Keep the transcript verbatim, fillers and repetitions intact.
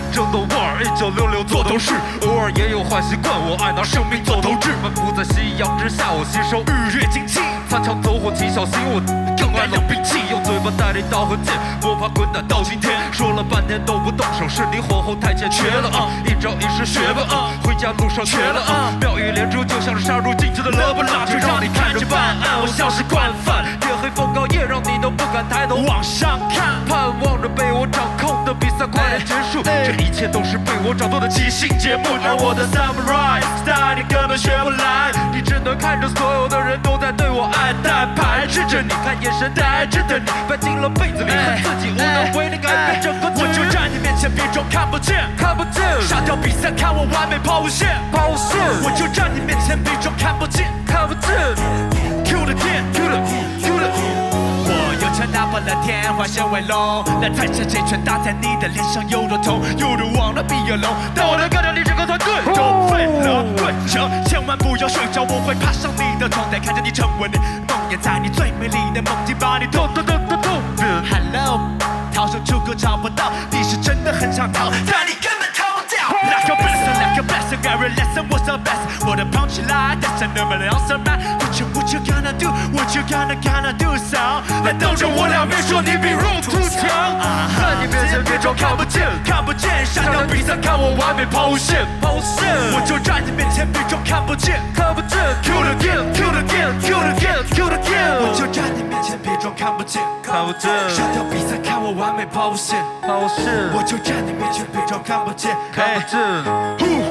争斗腕，一九六六做头饰，偶尔也有坏习惯，我爱拿生命做斗志。漫步在夕阳之下，我吸收日月精气，擦枪走火起小心，我更爱冷兵器，用嘴巴带领刀和剑，不怕滚蛋到今天。说了半天都不动手，是你火候太浅，瘸了啊！一招一式学吧啊！回家路上瘸了啊！妙语连珠，就像是杀入禁区的勒布朗，就让你看着办案，我像是惯犯。天黑风高夜，让你都不敢抬头往上看，盼望着被我掌控的比赛快点结束。这一切都是被我掌控的即兴节目，而我的 samurai style 你根本学不来，你只能看着所有的人都在对我暗淡排斥着你，看眼神呆滞的你，搬进了被子里，恨自己无能为力改变整个局。我就站你面前，别装看不见，看不见，杀掉比赛，看我完美抛物线，抛物线。我就站你面前，别装看不见，看不见。Kill the game, kill the, kill the。我用枪打破了天花线尾龙，那台下这拳打在你的脸上，有多痛，有人忘了比尔龙，但我能干掉你整个团队，都废了对着，千万不要睡着，我会爬上你的床单，看着你成为你梦魇，在你最美丽的梦境把你痛痛痛痛痛。Hello， 逃生出口找不到，你是真的很想逃，但你根本逃不掉。Like a blessing, like a blessing, every lesson was the best。我的胖起来，但是能不能 answer man？ What you what you gonna do? What you gonna gonna do so？ 来当着我两面说你比 Room 图强，在你面前别装看不见，看不见，杀掉比赛看我完美抛物线，抛物线。我就站你面前别装看不见，看不见。Kill the game, kill the game, kill the game, kill the game。我就站你面前别装看不见，看不见，杀掉比赛看我完美抛物线，抛物线。我就站你面前别装看不见，看不见。